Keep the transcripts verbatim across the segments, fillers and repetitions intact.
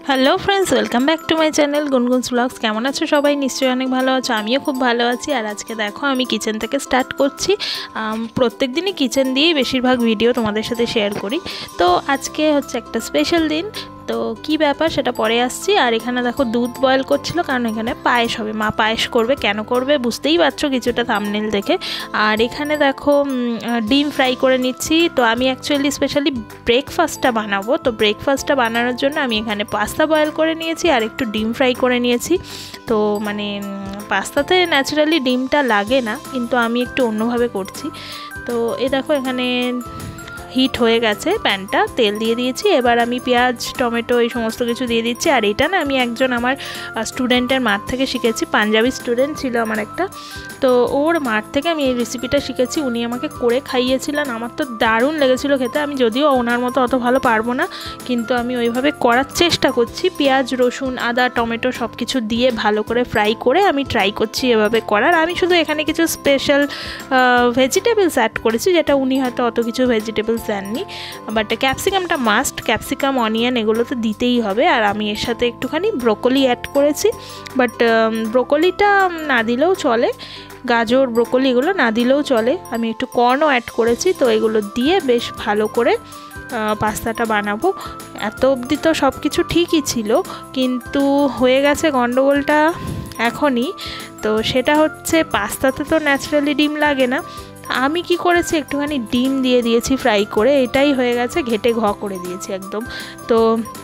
Hello friends, welcome back to my channel Gunguns vlogs. কেমন আছো সবাই? নিশ্চয়ই অনেক ভালো আছো, আমিও খুব ভালো আছি। আর আজকে দেখো আমি কিচেন থেকে স্টার্ট করছি। প্রত্যেক দিনই কিচেন দিয়েই বেশিরভাগ ভিডিও তোমাদের সাথে শেয়ার করি। তো আজকে হচ্ছে একটা স্পেশাল দিন, তো কি ব্যাপার সেটা পরে আসছি। আর এখানে দেখো দুধ বয়েল করছিল, কারণ এখানে পায়েস হবে, মা পায়েস করবে। কেন করবে বুঝতেই পারছো কিছুটা থাম্বনেল দেখে। আর এখানে দেখো ডিম ফ্রাই করে নিচ্ছি। তো আমি অ্যাকচুয়ালি স্পেশালি ব্রেকফাস্টটা বানাবো, তো ব্রেকফাস্টটা বানানোর জন্য আমি এখানে পাস্তা বয়েল করে নিয়েছি আর একটু ডিম ফ্রাই করে নিয়েছি। তো মানে পাস্তাতে ন্যাচারালি ডিমটা লাগে না, কিন্তু আমি একটু অন্যভাবে করছি। তো এই দেখো এখানে হিট হয়ে গেছে প্যানটা, তেল দিয়ে দিয়েছি। এবার আমি পেঁয়াজ টমেটো এই সমস্ত কিছু দিয়ে দিচ্ছি। আর এটা না আমি একজন আমার স্টুডেন্টের মাঠ থেকে শিখেছি, পাঞ্জাবি স্টুডেন্ট ছিল আমার একটা, তো ওর মাঠ থেকে আমি এই রেসিপিটা শিখেছি। উনি আমাকে করে খাইয়েছিলেন, আমার তো দারুণ লেগেছিলো খেতে। আমি যদিও ওনার মতো অত ভালো পারবো না, কিন্তু আমি ওইভাবে করার চেষ্টা করছি। পেঁয়াজ রসুন আদা টমেটো সব কিছু দিয়ে ভালো করে ফ্রাই করে আমি ট্রাই করছি এভাবে করার। আমি শুধু এখানে কিছু স্পেশাল ভেজিটেবলস অ্যাড করেছি, যেটা উনি হয়তো অত কিছু ভেজিটেবলস দেননি। বাট ক্যাপসিকামটা মাস্ট, ক্যাপসিকাম অনিয়ন এগুলো তো দিতেই হবে। আর আমি এর সাথে একটুখানি ব্রোকলি অ্যাড করেছি, বাট ব্রোকলিটা না দিলেও চলে, গাজর ব্রোকলি এগুলো না দিলেও চলে। আমি একটু কর্নও অ্যাড করেছি। তো এগুলো দিয়ে বেশ ভালো করে পাস্তাটা বানাবো। এত অবধি তো সব কিছু ঠিকই ছিল, কিন্তু হয়ে গেছে গন্ডগোলটা এখনই। তো সেটা হচ্ছে পাস্তাতে তো ন্যাচারালি ডিম লাগে না, আমি কি করেছি একটুখানি ডিম দিয়ে দিয়েছি ফ্রাই করে, এটাই হয়ে গেছে, ঘেটে ঘ করে দিয়েছি একদম। তো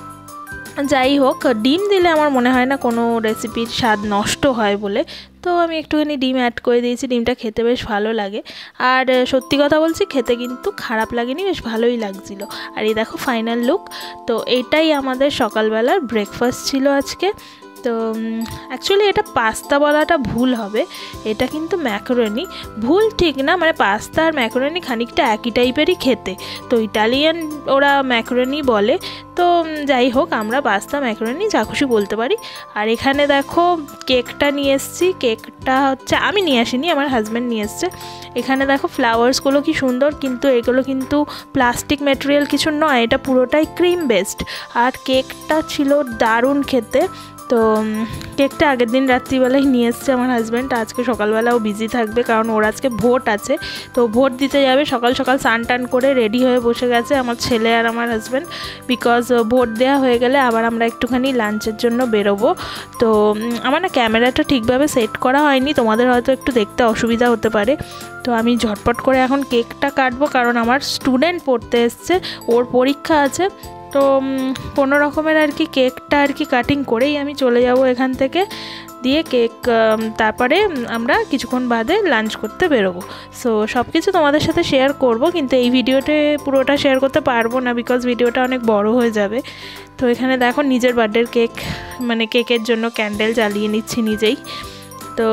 যাই হোক, ডিম দিলে আমার মনে হয় না কোনো রেসিপির স্বাদ নষ্ট হয় বলে, তো আমি একটুখানি ডিম অ্যাড করে দিয়েছি। ডিমটা খেতে বেশ ভালো লাগে, আর সত্যি কথা বলছি খেতে কিন্তু খারাপ লাগেনি, বেশ ভালোই লাগছিল। আর এই দেখো ফাইনাল লুক। তো এটাই আমাদের সকালবেলার ব্রেকফাস্ট ছিল আজকে। তো অ্যাকচুয়ালি এটা পাস্তা বলাটা ভুল হবে, এটা কিন্তু ম্যাকারনি। ভুল ঠিক না, মানে পাস্তা আর ম্যাকারনি খানিকটা একই টাইপেরই খেতে, তো ইটালিয়ান ওরা ম্যাকারনি বলে। তো যাই হোক, আমরা পাস্তা ম্যাকারনি যা খুশি বলতে পারি। আর এখানে দেখো কেকটা নিয়ে এসেছি। কেকটা হচ্ছে আমি নিয়ে আসিনি, আমার হাজব্যান্ড নিয়ে এসছে। এখানে দেখো ফ্লাওয়ার্সগুলো কি সুন্দর, কিন্তু এগুলো কিন্তু প্লাস্টিক ম্যাটেরিয়াল কিছু নয়, এটা পুরোটাই ক্রিম বেসড। আর কেকটা ছিল দারুণ খেতে। তো কেকটা আগের দিন রাত্রিবেলায় নিয়ে এসছে আমার হাজব্যান্ড। আজকে সকালবেলাও বিজি থাকবে, কারণ ওর আজকে ভোট আছে, তো ভোট দিতে যাবে। সকাল সকাল স্নান টান করে রেডি হয়ে বসে গেছে আমার ছেলে আর আমার হাজব্যান্ড, বিকজ ভোট দেওয়া হয়ে গেলে আবার আমরা একটুখানি লাঞ্চের জন্য বেরোবো। তো আমার না ক্যামেরাটা ঠিকভাবে সেট করা হয়নি, তোমাদের হয়তো একটু দেখতে অসুবিধা হতে পারে। তো আমি ঝটপট করে এখন কেকটা কাটবো, কারণ আমার স্টুডেন্ট পড়তে এসছে, ওর পরীক্ষা আছে। তো কোনো রকমের আর কি কেকটা আর কি কাটিং করেই আমি চলে যাব এখান থেকে, দিয়ে কেক তারপরে আমরা কিছুক্ষণ বাদে লাঞ্চ করতে বেরোবো। সো সব কিছু তোমাদের সাথে শেয়ার করব, কিন্তু এই ভিডিওতে পুরোটা শেয়ার করতে পারবো না, বিকজ ভিডিওটা অনেক বড় হয়ে যাবে। তো এখানে দেখো নিজের বার্থডের কেক, মানে কেকের জন্য ক্যান্ডেল জ্বালিয়ে নিচ্ছি নিজেই। তো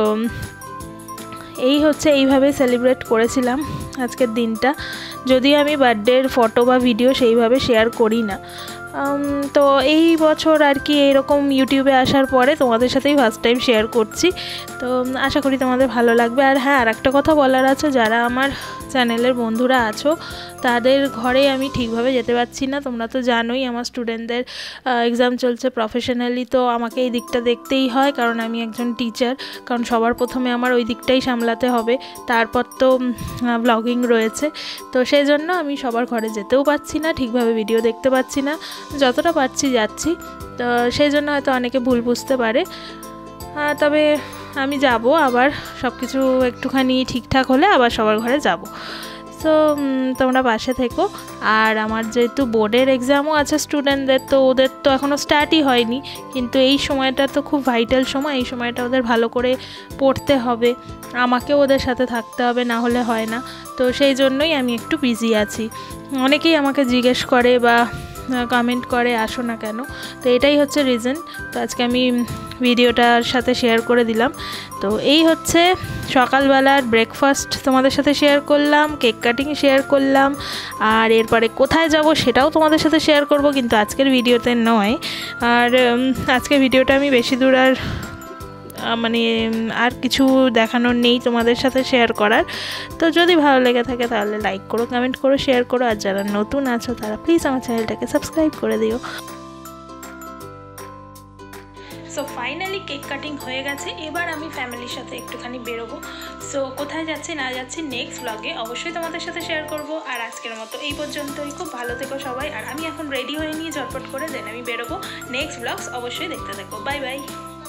এই হচ্ছে এইভাবে সেলিব্রেট করেছিলাম আজকের দিনটা। যদিও আমি বার্থডের ফটো বা ভিডিও সেইভাবে শেয়ার করি না, তো এই বছর আর কি এইরকম ইউটিউবে আসার পরে তোমাদের সাথেই ফার্স্ট টাইম শেয়ার করছি। তো আশা করি তোমাদের ভালো লাগবে। আর হ্যাঁ, আর একটা কথা বলার আছে, যারা আমার চ্যানেলের বন্ধুরা আছো তাদের ঘরে আমি ঠিকভাবে যেতে পারছি না। তোমরা তো জানোই আমার স্টুডেন্টদের এক্সাম চলছে প্রফেশনালি, তো আমাকে এই দিকটা দেখতেই হয়, কারণ আমি একজন টিচার। কারণ সবার প্রথমে আমার ওই দিকটাই সামলাতে হবে, তারপর তো ব্লগিং রয়েছে। তো সেই জন্য আমি সবার ঘরে যেতেও পারছি না, ঠিকভাবে ভিডিও দেখতে পাচ্ছি না, যতটা পারছি যাচ্ছি। তো সেই জন্য হয়তো অনেকে ভুল বুঝতে পারে, তবে আমি যাব আবার, সব কিছু একটুখানি ঠিকঠাক হলে আবার সবার ঘরে যাব। সো তোমরা পাশে থেকো। আর আমার যেহেতু বোর্ডের এক্সামও আছে স্টুডেন্টদের, তো ওদের তো এখনও স্টার্টই হয়নি, কিন্তু এই সময়টা তো খুব ভাইটাল সময়, এই সময়টা ওদের ভালো করে পড়তে হবে, আমাকেও ওদের সাথে থাকতে হবে, না হলে হয় না। তো সেই জন্যই আমি একটু বিজি আছি। অনেকেই আমাকে জিজ্ঞেস করে বা কমেন্ট করে আসো না কেন, তো এটাই হচ্ছে রিজন। তো আজকে আমি ভিডিওটার সাথে শেয়ার করে দিলাম। তো এই হচ্ছে সকালবেলার ব্রেকফাস্ট তোমাদের সাথে শেয়ার করলাম, কেক কাটিং শেয়ার করলাম, আর এরপরে কোথায় যাব সেটাও তোমাদের সাথে শেয়ার করব, কিন্তু আজকের ভিডিওতে নয়। আর আজকের ভিডিওটা আমি বেশি দূর আর মানে আর কিছু দেখানোর নেই তোমাদের সাথে শেয়ার করার। তো যদি ভালো লেগে থাকে তাহলে লাইক করো, কমেন্ট করো, শেয়ার করো, আর যারা নতুন আছো তারা প্লিজ আমার চ্যানেলটাকে সাবস্ক্রাইব করে দিও। সো ফাইনালি কেক কাটিং হয়ে গেছে, এবার আমি ফ্যামিলির সাথে একটুখানি বেরোবো। সো কোথায় যাচ্ছি না যাচ্ছি নেক্সট ব্লগে অবশ্যই তোমাদের সাথে শেয়ার করব। আর আজকের মতো এই পর্যন্তই, খুব ভালো থেকো সবাই। আর আমি এখন রেডি হয়ে নিয়ে ঝটপট করে দেন আমি বেরোবো। নেক্সট ব্লগস অবশ্যই দেখতে থাকো। Bye by.